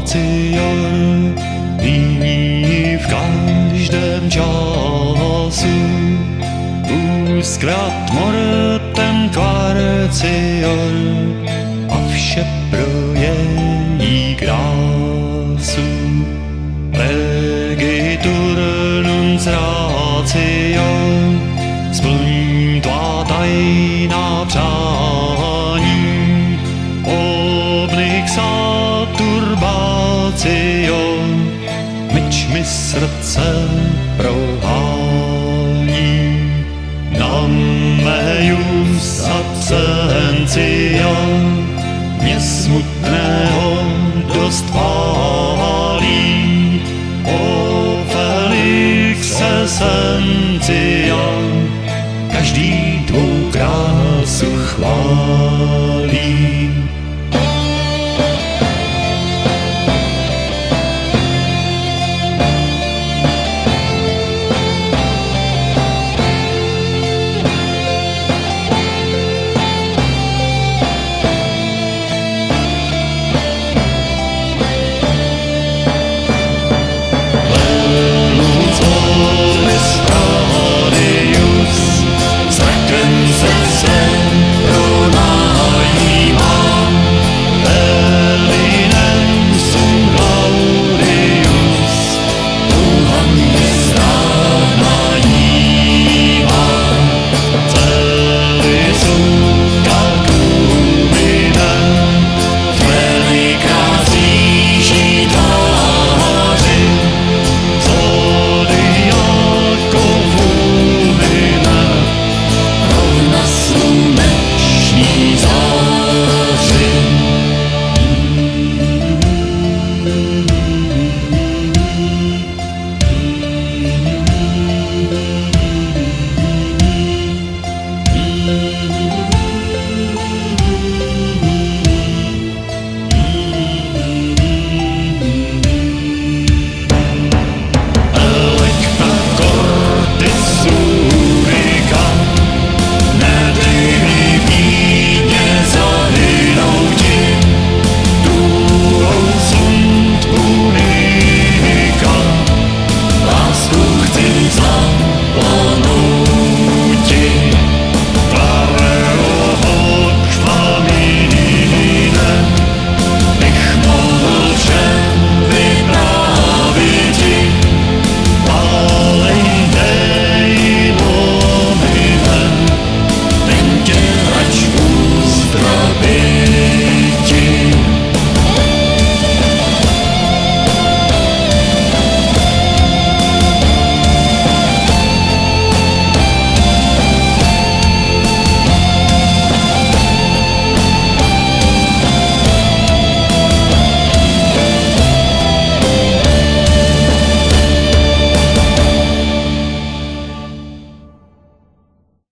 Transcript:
Cior, nyní v každém času. Úzkrát mortem kvarcior a vše pro její krásu. Legitur nuns ratio, splň tvá tajná přání. Obnych saturbatio, myč mi srdce prohání. Nam meius absentia, mě smutného dost pálí. O Felix essentia, každý tvou krásu chválí.